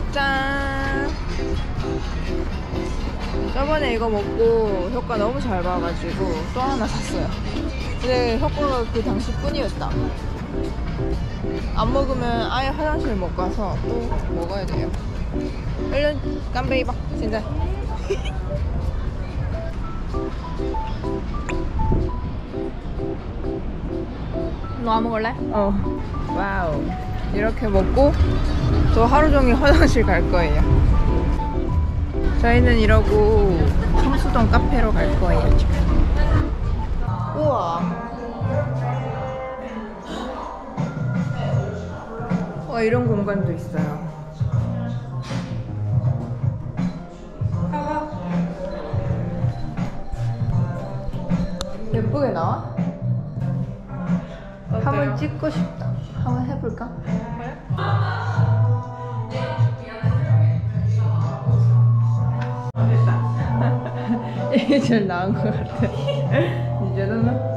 짠! 저번에 이거 먹고 효과 너무 잘 봐가지고 또 하나 샀어요. 근데 효과가 그 당시 뿐이었다. 안 먹으면 아예 화장실 못 가서 또 먹어야 돼요. 얼른 깜베이 봐, 진짜. 너 안 먹을래? 와우. 이렇게 먹고 저 하루 종일 화장실 갈 거예요. 저희는 이러고 성수동 카페로 갈 거예요, 지금. 우와. 와, 이런 공간도 있어요. 예쁘게 나와? 어때요? 한번 찍고 싶다. 한번 해볼까? 이게 제일 나은 것 같아. 이제는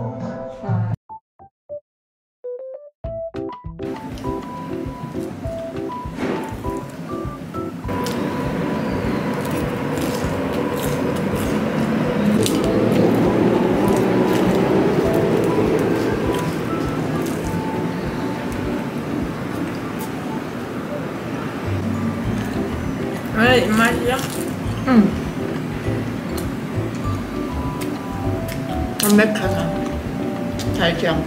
왜 입맛이야? 응. 담백하다. 달지 않고.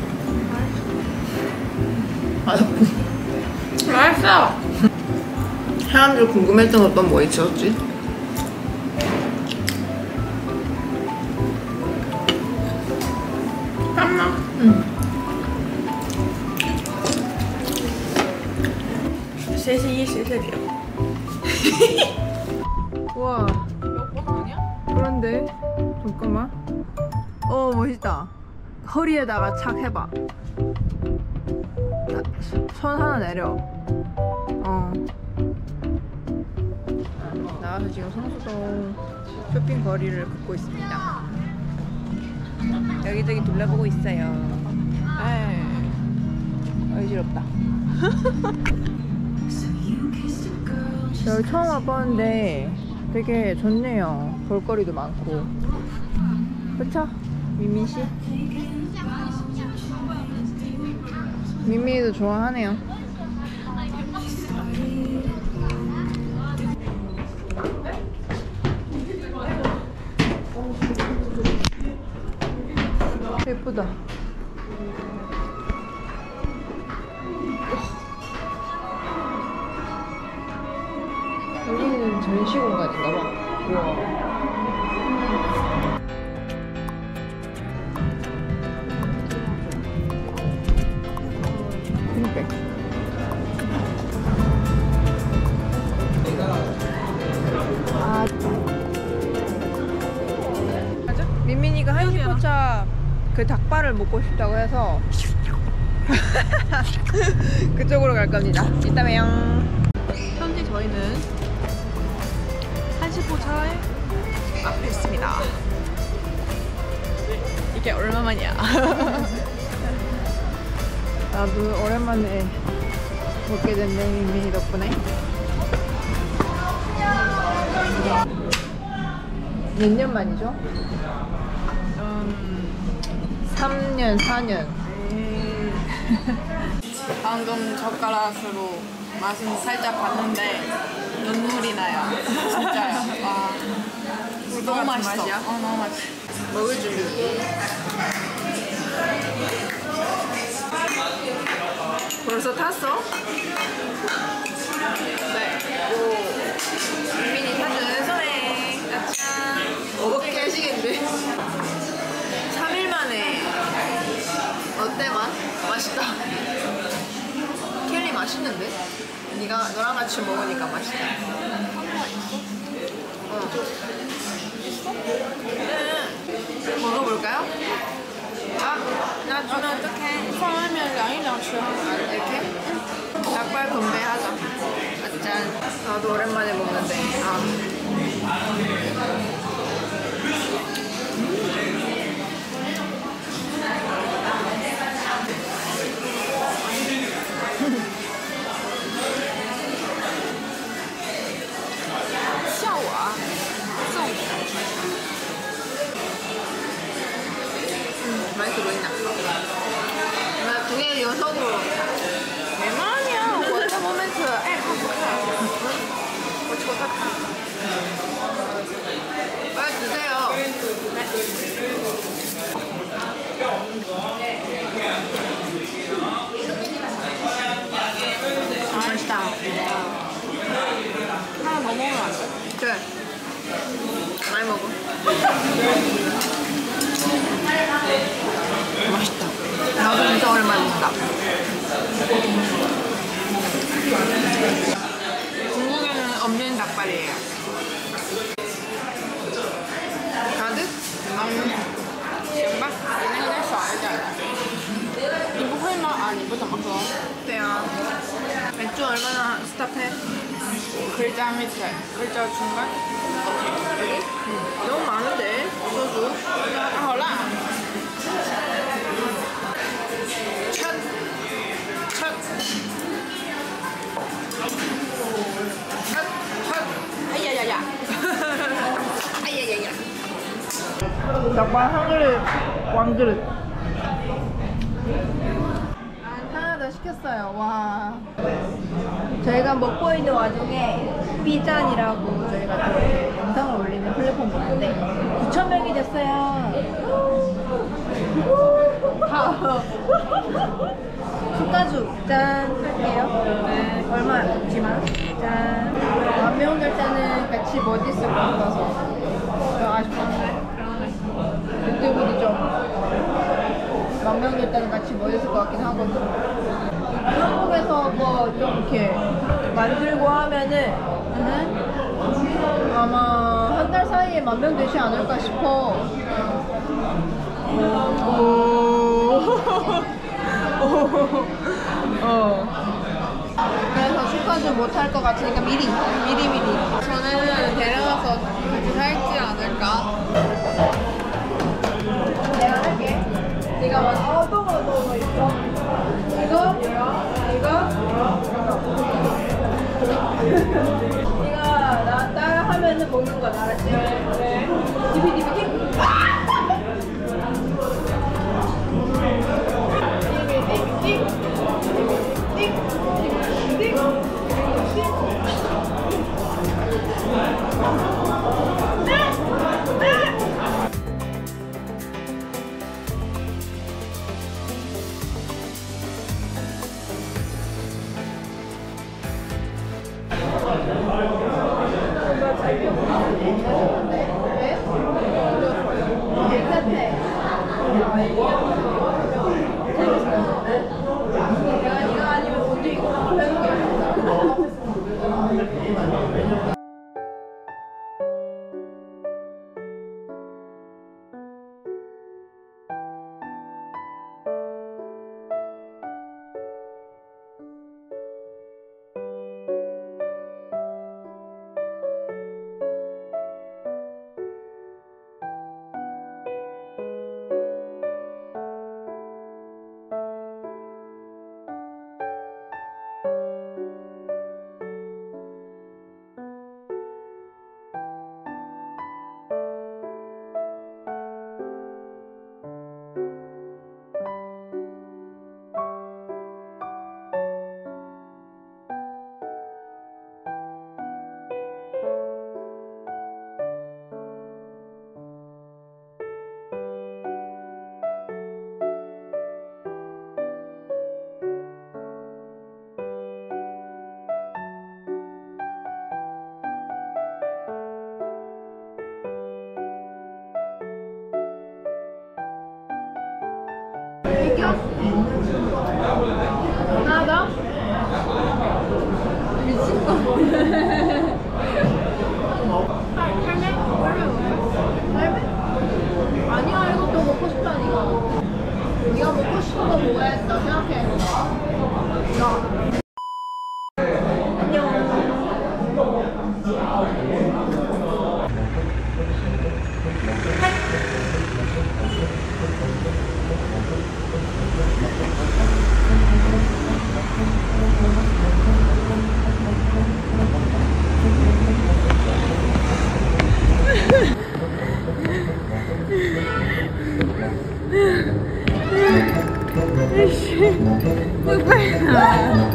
맛있어. 사람들 궁금했던 것 또 뭐 있었지? 한나? 응. 셋이 셋이요. 우와. 여권 아니야? 그런데 잠깐만. 멋있다. 허리에다가 착 해봐. 손 하나 내려. 나와서 지금 성수동 쇼핑 거리를 걷고 있습니다. 여기저기 둘러보고 있어요. 어지럽다. 여기 처음 와봤는데 되게 좋네요. 볼거리도 많고. 그쵸? 미미씨? 미미도 좋아하네요. 예쁘다. 여기는 전시 공간인가봐. 우와. 핑백. 맞아? 민민이가 한시포차 그 닭발을 먹고 싶다고 해서 그쪽으로 갈 겁니다. 이따 봬요. 현재 저희는 한시포차에 앞에 있습니다. 이게 얼마만이야? 나도 오랜만에 먹게 됐네, 민민이 덕분에. 몇 년 만이죠? 3년, 4년. 방금 젓가락으로 맛은 살짝 봤는데 눈물이 나요. 진짜요. 와. 너무 맛있어. 맛이야? 너무 맛있어. 먹을 준비. 벌써 탔어? 네. 오. 민민이 사준 손에. 짠. 어떻게 하시겠는데? 3일 만에. 어때, 맛? 맛있다. 켈리 맛있는데? 너랑 같이 먹으니까 맛있다. 먹어볼까요? 나중에 어떡해. 처음에는 양이랑 주 이렇게? 닭발 건배하자. 짠. 나도 오랜만에 먹는데. 빨리 드세요. 맛있다. 하나 더 먹으면 안 돼? 그래. 많이 먹어. 맛있다. 나도 진짜 오랜만에 먹다. 중국에는 없는 닭발이에요. 가득? 行吧，那个再少一点。你不会吗？啊，你不怎么喝。 어때요? 맥주 얼마나 스탑해? 글자 밑에, 글자 중간. 여기? 너무 많은데? 소주? 아, 好辣。 첫! 첫! 아야야야. 아야야야. 닭발 한 그릇, 왕그릇. 하나 더 시켰어요. 와. 저희가 먹고 있는 와중에 삐짠이라고 저희가 또 이렇게 영상을 올리는 플랫폼이 있는데 9,000명이 됐어요. 숟가죽 짠 할게요. 네. 얼마 없지만 짠. 1000명 될 때는 같이 못 있을 것 같아서 아쉽던데. 유튜브도 좀 10,000명 될 때는 같이 못 있을 것 같긴 하거든. 한국에서 뭐 좀 이렇게 만들고 하면은 아마 한 달 사이에 10,000명 되지 않을까 싶어. 그래서 축하도 못할 것 같으니까 미리. 저는 데려가서 같이 살지 않을까? 내가 할게. 네가 먼저 어떤 거 있어? 이거? 네가 나 따라 하면은 먹는 거야, 알았지? 네. 디비디비. 이겨? 하나 더? 미친거. 할매? 할매? 아니야, 이거 더 먹고 싶다니까. 네가 먹고 싶은 거 뭐야 했어? 생각해. 나. 안녕. 이씨 빨리 나와.